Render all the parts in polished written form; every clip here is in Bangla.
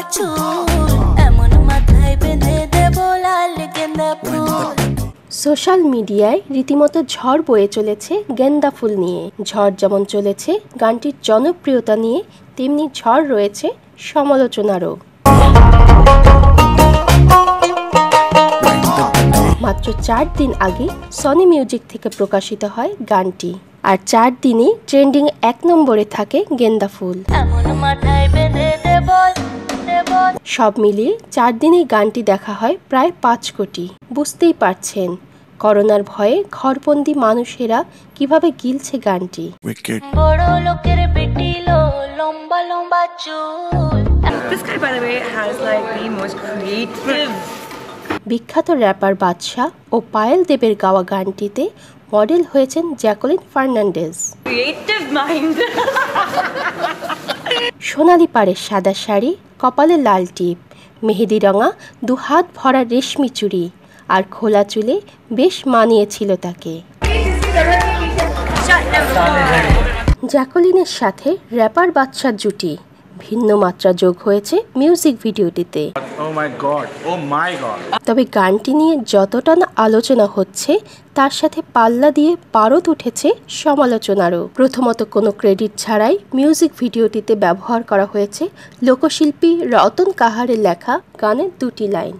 সোশ্যাল মিডিয়ায় রীতিমতো ঝড় বয়ে চলেছে গেন্দা ফুল নিয়ে। ঝড় যেমন চলেছে গানটির জনপ্রিয়তা নিয়ে, তেমনি ঝড় রয়েছে সমালোচনারও। মাত্র 4 দিন আগে সনি মিউজিক থেকে প্রকাশিত হয় গানটি, আর 4 দিনই ট্রেন্ডিং 1 নম্বরে থাকে গেন্দা ফুল। সব মিলিয়ে 4 দিনেই গানটি দেখা হয় প্রায় 5 কোটি। বুঝতেই পারছেন করোনার ভয়ে ঘরবন্দি মানুষেরা কিভাবে গিলছে গানটি। বিখ্যাত র্যাপার বাদশাহ ও পায়েল দেবের গাওয়া গানটিতে মডেল হয়েছেন জ্যাকলিন ফার্নান্ডেজ। সোনালি পাড়ের সাদা শাড়ি, কপালে লাল টিপ, মেহেদি রঙা 2 হাত ভরা রেশমি চুড়ি আর খোলা চুলে বেশ মানিয়েছিল তাকে। জ্যাকলিনের সাথে র্যাপার বাদশার জুটি ভিন্ন মাত্রা যোগ হয়েছে মিউজিক ভিডিওটিতে। তবে গানটি নিয়ে যতটা না আলোচনা হচ্ছে, তার সাথে পাল্লা দিয়ে পারদ উঠেছে সমালোচনারও। প্রথমত, কোনো ক্রেডিট ছাড়াই মিউজিক ভিডিওটিতে ব্যবহার করা হয়েছে লোকশিল্পী রতন কাহারের লেখা গানের 2টি লাইন।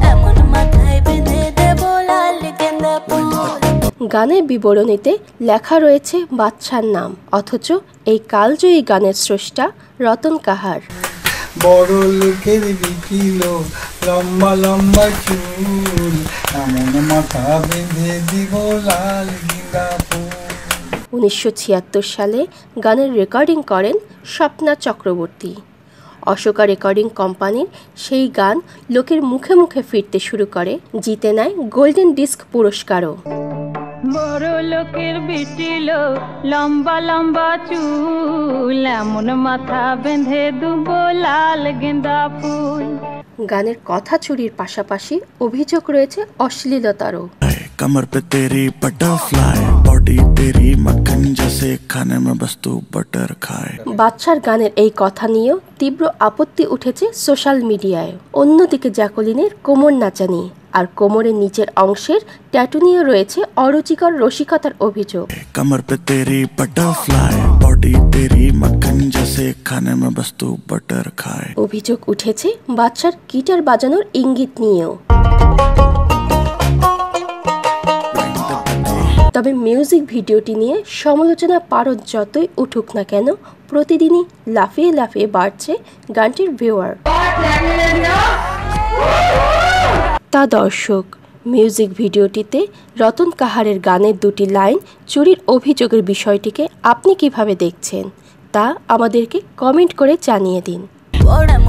গানের বিবরণীতে লেখা রয়েছে বাদশার নাম, অথচ এই কালজয়ী গানের স্রষ্টা রতন কাহার। বড় লোকের বিকিল লম্বা লম্বা চুল, এমন মাথা বেঁধে দিব লাল গেঁদা ফুল। 1976 সালে গানের রেকর্ডিং করেন স্বপ্না চক্রবর্তী। অশোকা রেকর্ডিং কোম্পানির সেই গান লোকের মুখে মুখে ফিরতে শুরু করে, জিতে নেয় গোল্ডেন ডিস্ক পুরস্কারও। বড় লোকের বিটিল লম্বা লম্বা চুল, এমন মাথা বেঁধে দুব লাল গেঁদা ফুল। গানের কথা চুরির পাশাপাশি অভিযোগ রয়েছে অশ্লীলতারও। कमर पे तेरी बटरफ्लाई, बॉडी तेरी मक्खन जैसे खाने में बस तू बटर खाए। বাদশার গানের এই কথা নিয়েও তীব্র আপত্তি উঠেছে সোশ্যাল মিডিয়ায়। অন্যদিকে জ্যাকলিনের কোমর নাচানি আর কোমরের নিচের অংশের ট্যাটু নিয়ে রয়েছে অরুচিকর রসিকতার অভিযোগ। कमर पे तेरी बटरफ्लाई, बॉडी तेरी मक्खन जैसे खाने में बस तू बटर खाए। অভিযোগ উঠেছে বাদশার গিটার বাজানোর ইঙ্গিত নিয়েও। তবে মিউজিক ভিডিওটি নিয়ে সমালোচনা পারদ যতই উঠুক না কেন, প্রতিদিনই লাফিয়ে লাফিয়ে বাড়ছে গানটির ভিউয়ার। তা দর্শক, মিউজিক ভিডিওটিতে রতন কাহারের গানের 2টি লাইন চুরির অভিযোগের বিষয়টিকে আপনি কিভাবে দেখছেন তা আমাদেরকে কমেন্ট করে জানিয়ে দিন।